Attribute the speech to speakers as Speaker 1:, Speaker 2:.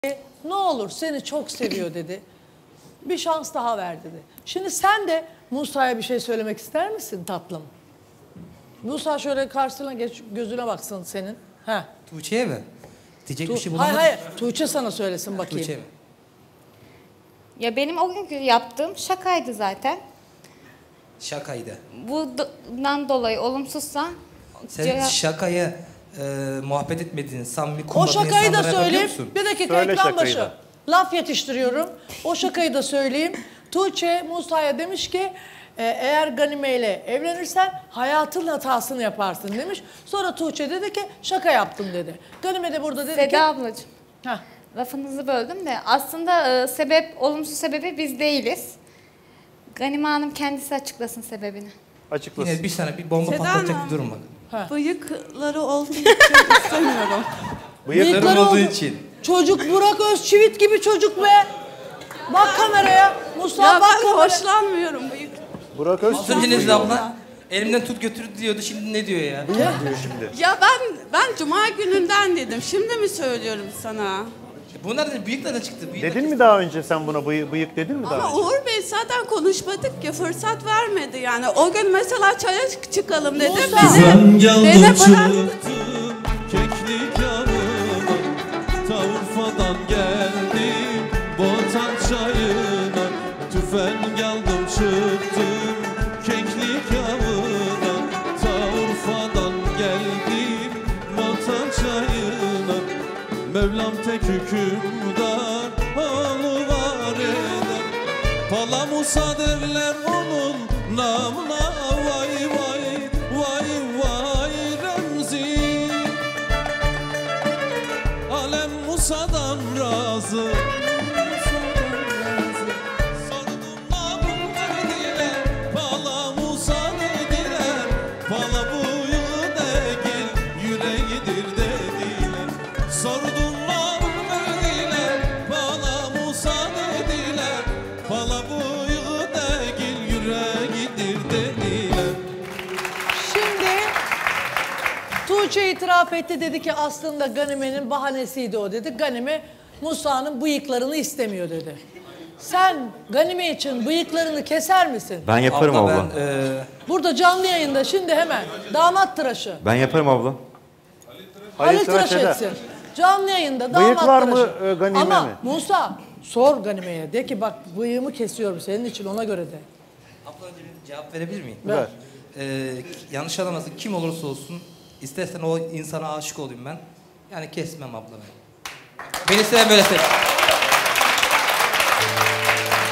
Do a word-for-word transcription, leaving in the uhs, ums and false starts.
Speaker 1: Ne olur seni çok seviyor dedi. Bir şans daha ver dedi. Şimdi sen de Musa'ya bir şey söylemek ister misin tatlım? Musa şöyle karşısına geç, gözüne baksın senin. Heh.
Speaker 2: Tuğçe'ye mi? Diyecek
Speaker 1: Tu
Speaker 2: bir şey bulamadım.
Speaker 1: hayır hayır. Tuğçe sana söylesin bakayım.
Speaker 2: Tuğçe mi?
Speaker 3: Ya benim o günkü yaptığım şakaydı zaten.
Speaker 2: Şakaydı.
Speaker 3: Bundan dolayı olumsuzsa...
Speaker 2: Sen
Speaker 3: cevap...
Speaker 2: şakaya e, muhabbet etmediğin, samimi
Speaker 1: O
Speaker 2: kumladığın
Speaker 1: şakayı da
Speaker 2: insanlara yapabiliyor
Speaker 1: söyleyeyim.
Speaker 2: musun?
Speaker 1: Bir dakika
Speaker 4: Söyle
Speaker 1: ekran
Speaker 4: şakayı
Speaker 1: başı.
Speaker 4: da.
Speaker 1: Laf yetiştiriyorum. O şakayı da söyleyeyim. Tuğçe Musa'ya demiş ki e, eğer Ganime ile evlenirsen hayatın hatasını yaparsın demiş. Sonra Tuğçe dedi ki şaka yaptım dedi. Ganime de burada dedi
Speaker 3: Seda
Speaker 1: ki...
Speaker 3: ablacığım,
Speaker 1: Heh.
Speaker 3: lafınızı böldüm de aslında e, sebep, olumsuz sebebi biz değiliz. Ganime Hanım kendisi açıklasın sebebini.
Speaker 4: Açıklasın.
Speaker 2: Yine bir sana bir bomba
Speaker 5: Seda
Speaker 2: patlatacak
Speaker 5: Hanım.
Speaker 2: bir durum var.
Speaker 5: Bıyıkları olduğu için istemiyorum.
Speaker 2: Bıyıkların
Speaker 1: Bıyıkları
Speaker 2: olduğu
Speaker 1: oldu.
Speaker 2: için.
Speaker 1: Çocuk Burak Özçivit gibi çocuk be. Bak kameraya. Musa
Speaker 5: Ya
Speaker 1: bak
Speaker 5: ben
Speaker 1: kameraya.
Speaker 5: hoşlanmıyorum bıyık.
Speaker 4: Burak
Speaker 2: Az
Speaker 4: Özçivit
Speaker 2: önce
Speaker 4: diyor.
Speaker 2: Nezle abla elimden tut götür diyordu, şimdi ne diyor ya?
Speaker 4: diyor şimdi.
Speaker 5: Ya ben ben cuma gününden dedim. Şimdi mi söylüyorum sana?
Speaker 2: Bunlar da bıyıkla da çıktı. Bıyıkla
Speaker 4: Dedin mi daha önce sen buna bıyık, bıyık dedin mi daha
Speaker 5: Ama
Speaker 4: önce?
Speaker 5: Uğur Bey zaten konuşmadık ya, fırsat vermedi yani. O gün mesela çaya çıkalım dedi.
Speaker 6: Sen
Speaker 5: Beni,
Speaker 6: geldin
Speaker 5: beni bıraktı.
Speaker 6: çıktın keklik yanıma, ta Urfa'dan geldim Botan çayına, tüfen geldim çıktım keklik yanına, ta Urfa'dan geldim Botan çayına. Mevlam tek hükümdar oluvar eder, Pala Musa derler onun namına. Vay vay vay vay Remzi, alem Musa'dan razı. Sordum namım dediler, Pala Musa dediler, Pala buyu değil yüreğidir dediler. Sordum namım dediler, Pala Musa dediler, Pala buyu değil yüreğidir dediler.
Speaker 1: Şimdi Tuğçe itiraf etti, dedi ki aslında Ganime'nin bahanesiydi o dedi. Ganime Musa'nın bıyıklarını istemiyor dedi. Sen Ganime için bıyıklarını keser misin?
Speaker 7: Ben yaparım abla.
Speaker 2: abla. Ben, e,
Speaker 1: Burada canlı yayında şimdi hemen damat tıraşı.
Speaker 7: Ben yaparım abla.
Speaker 1: Halil
Speaker 4: Halil
Speaker 1: tıraş
Speaker 4: tıraş eder.
Speaker 1: etsin. Canlı yayında damat
Speaker 4: Bıyık var mı,
Speaker 1: tıraşı.
Speaker 4: e, Ganime
Speaker 1: Ama
Speaker 4: mi?
Speaker 1: Musa sor Ganime'ye, de ki bak bıyığımı kesiyorum senin için, ona göre de.
Speaker 2: abla önce bir cevap verebilir miyim?
Speaker 1: Ver.
Speaker 2: Ee, yanlış anlamasın, kim olursa olsun istersen o insana aşık olayım ben. Yani kesmem abla ben. Beni seven böyle sev.